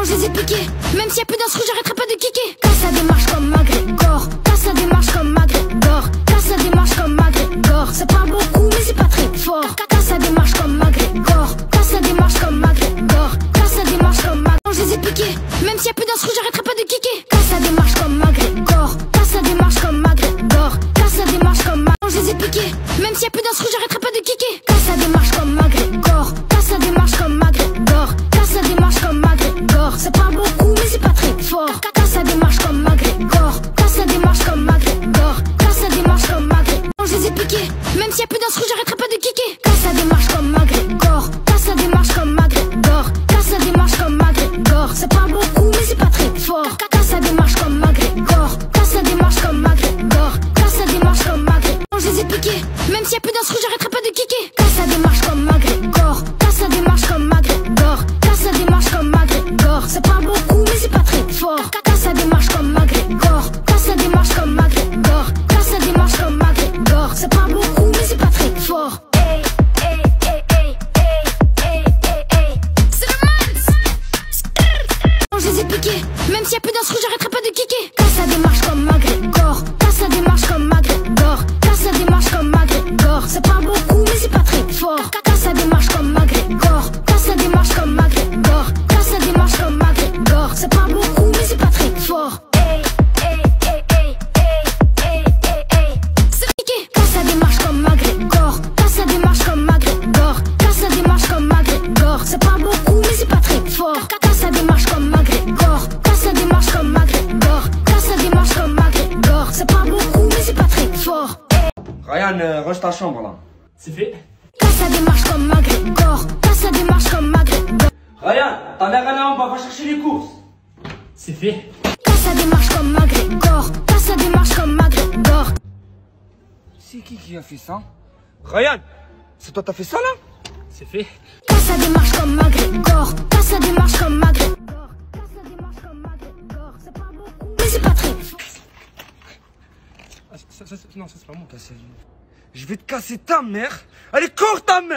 Je les ai piqués, même s'il y a plus d'un screw, j'arrêterai pas de kicker. Quand ça démarche comme McGregor, quand ça démarche comme McGregor, quand ça démarche comme McGregor, ça parle beaucoup mais c'est pas très fort. Quand ça démarche comme McGregor, quand ça démarche comme McGregor, quand ça démarche comme McGregor, je les ai piqués, même s'il y a plus d'un screw, j'arrêterai pas de kicker. Quand ça démarche comme McGregor, quand ça démarche comme McGregor, quand ça démarche comme McGregor, je les ai piqués, même s'il y a plus d'un screw, j'arrêterai pas de kicker. Quand ça démarche comme McGregor, quand ça démarche comme McGregor, quand ça démarche comme McGregor, ça parle beaucoup mais c'est pas très fort. Quand ça démarche comme McGregor, quand ça démarche comme McGregor, quand ça démarche comme McGregor, je les ai piqués, même s'il y a plus d'un screw, j'arrêterai pas de kicker. Quand ça démarche comme McGregor, quand ça démarche comme McGregor, quand ça démarche comme McGregor, ça parle beaucoup mais c'est pas très fort. Quand ça démarche comme McGregor, quand ça démarche comme McGregor, quand ça démarche comme McGregor, je les ai piqués, même s'il y a plus d'un screw, j'arrêterai pas de kicker. Quand ça démarche comme McGregor, quand ça démarche comme McGregor, quand ça démarche comme McGregor, ça parle beaucoup mais c'est pas très fort. Quand ça démarche comme McGregor, quand ça démarche comme McGregor, quand ça démarche comme McGregor, ça parle beaucoup mais c'est pas très fort. Hey, hey, hey, hey, hey, hey, hey, hey. C'est le Mans. Je les ai piqués, même s'il y a plus d'un screw, j'arrêterai pas de kicker. Quand ça démarche comme McGregor, quand ça démarche comme McGregor, quand ça démarche comme McGregor, ça parle beaucoup mais c'est pas très fort. Quand ça démarche comme McGregor, quand ça démarche comme McGregor, quand ça démarche comme McGregor, ça parle beaucoup mais c'est pas très fort. Hey, hey, hey, hey, hey, hey, hey, hey. C'est piqué. Quand ça démarche comme McGregor, quand ça démarche comme McGregor, quand ça démarche comme McGregor, ça parle beaucoup mais c'est pas très fort. Quand ça démarche comme McGregor, quand ça démarche comme McGregor, quand ça démarche comme McGregor, ça parle beaucoup mais c'est pas très fort. Ryan, range ta chambre là. C'est fait. Quand ça démarche comme McGregor, quand ça démarche comme McGregor. Ryan, ta mère elle est en bas, va chercher les courses. C'est fait. Quand ça démarche comme McGregor, quand ça démarche comme McGregor. C'est qui a fait ça? Ryan, c'est toi t'as fait ça là? C'est fait. Quand ça démarche comme McGregor, quand ça démarche comme McGregor, quand ça démarche comme McGregor, ça parle beaucoup mais c'est pas très fort. Non, ça c'est pas moi. Je vais te casser ta mère. Elle est courte ta mère.